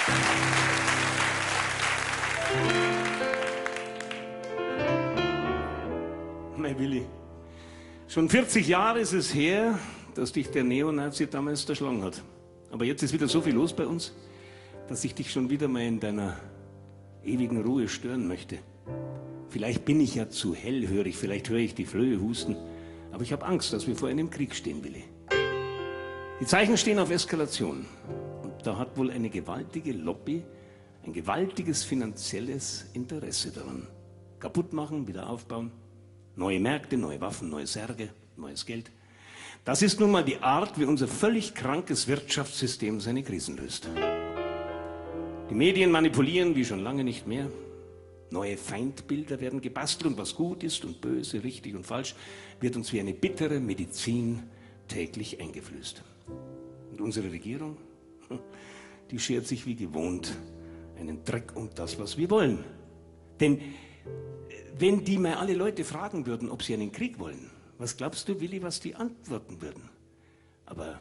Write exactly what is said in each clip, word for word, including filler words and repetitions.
Mein Willi, schon vierzig Jahre ist es her, dass dich der Neonazi damals erschlagen hat. Aber jetzt ist wieder so viel los bei uns, dass ich dich schon wieder mal in deiner ewigen Ruhe stören möchte. Vielleicht bin ich ja zu hellhörig, vielleicht höre ich die Flöhe husten, aber ich habe Angst, dass wir vor einem Krieg stehen, Willi. Die Zeichen stehen auf Eskalation. Und da hat wohl eine gewaltige Lobby ein gewaltiges finanzielles Interesse daran. Kaputt machen, wieder aufbauen, neue Märkte, neue Waffen, neue Särge, neues Geld. Das ist nun mal die Art, wie unser völlig krankes Wirtschaftssystem seine Krisen löst. Die Medien manipulieren wie schon lange nicht mehr. Neue Feindbilder werden gebastelt und was gut ist und böse, richtig und falsch, wird uns wie eine bittere Medizin täglich eingeflößt. Und unsere Regierung, die schert sich wie gewohnt einen Dreck um das, was wir wollen. Denn wenn die mal alle Leute fragen würden, ob sie einen Krieg wollen, was glaubst du, Willi, was die antworten würden? Aber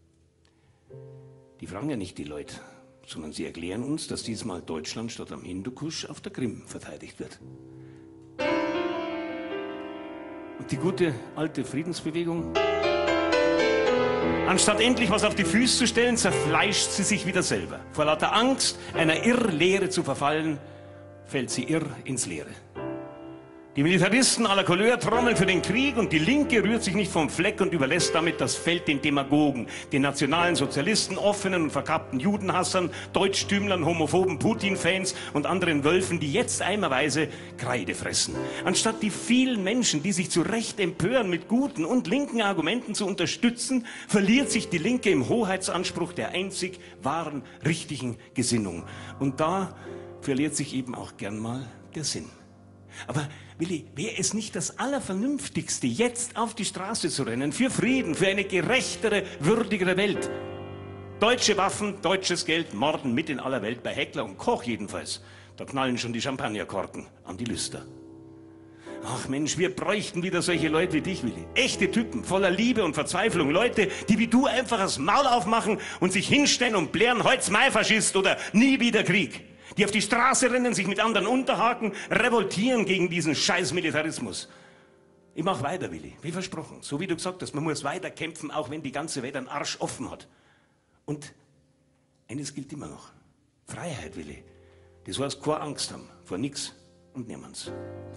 die fragen ja nicht die Leute, sondern sie erklären uns, dass diesmal Deutschland statt am Hindukusch auf der Krim verteidigt wird. Und die gute alte Friedensbewegung, anstatt endlich was auf die Füße zu stellen, zerfleischt sie sich wieder selber. Vor lauter Angst, einer Irrlehre zu verfallen, fällt sie irr ins Leere. Die Militaristen à la Couleur trommeln für den Krieg und die Linke rührt sich nicht vom Fleck und überlässt damit das Feld den Demagogen, den nationalen Sozialisten, offenen und verkappten Judenhassern, Deutschtümlern, homophoben Putin-Fans und anderen Wölfen, die jetzt eimerweise Kreide fressen. Anstatt die vielen Menschen, die sich zu Recht empören, mit guten und linken Argumenten zu unterstützen, verliert sich die Linke im Hoheitsanspruch der einzig wahren, richtigen Gesinnung. Und da verliert sich eben auch gern mal der Sinn. Aber Willi, wäre es nicht das Allervernünftigste, jetzt auf die Straße zu rennen, für Frieden, für eine gerechtere, würdigere Welt? Deutsche Waffen, deutsches Geld, Morden mit in aller Welt, bei Heckler und Koch jedenfalls. Da knallen schon die Champagnerkorken an die Lüster. Ach Mensch, wir bräuchten wieder solche Leute wie dich, Willi. Echte Typen, voller Liebe und Verzweiflung. Leute, die wie du einfach das Maul aufmachen und sich hinstellen und blären, heut's Mai Faschist oder nie wieder Krieg. Die auf die Straße rennen, sich mit anderen unterhaken, revoltieren gegen diesen scheiß Militarismus. Ich mach weiter, Willi, wie versprochen. So wie du gesagt hast, man muss weiter kämpfen, auch wenn die ganze Welt einen Arsch offen hat. Und eines gilt immer noch. Freiheit, Willi. Das heißt, keine Angst haben vor nix und niemands.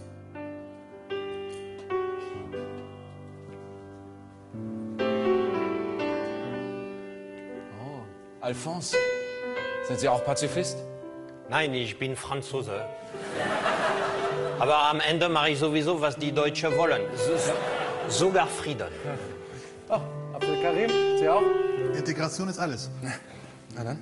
Oh, Alphonse, sind Sie auch Pazifist? Nein, ich bin Franzose. Aber am Ende mache ich sowieso, was die Deutschen wollen. S sogar Frieden. Oh, Abdel Karim, Sie auch? Integration ist alles. Na dann.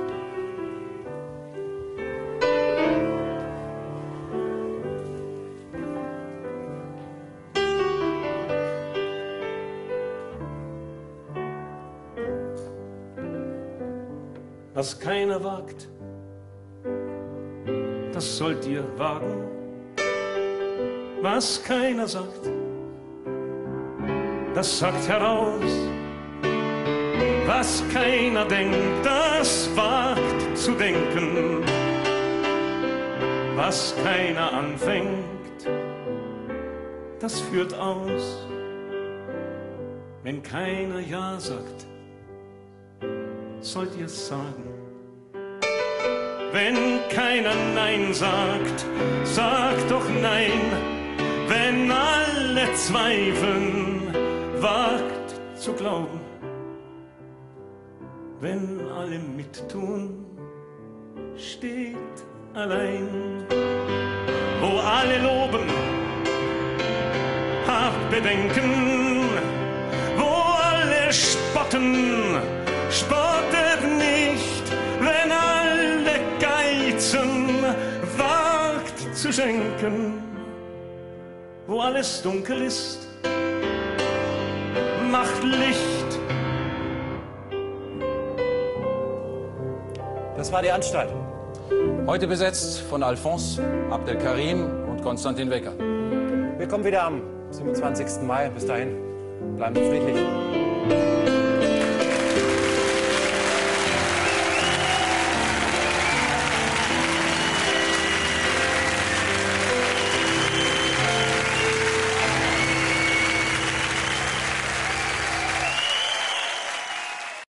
Was keiner wagt, das sollt ihr wagen. Was keiner sagt, das sagt heraus. Was keiner denkt, das wagt zu denken. Was keiner anfängt, das führt aus. Wenn keiner Ja sagt, sollt ihr's sagen. Wenn keiner Nein sagt, sagt doch Nein. Wenn alle zweifeln, wagt zu glauben. Wenn alle mittun, steht allein. Wo alle loben, habt Bedenken. Wo alle spotten, spottet nicht. Wenn alle geizen, wagt zu schenken. Wo alles dunkel ist, macht Licht. Das war die Anstalt. Heute besetzt von Alphonse, Abdel Karim und Konstantin Wecker. Wir kommen wieder am siebenundzwanzigsten Mai. Bis dahin, bleiben Sie friedlich.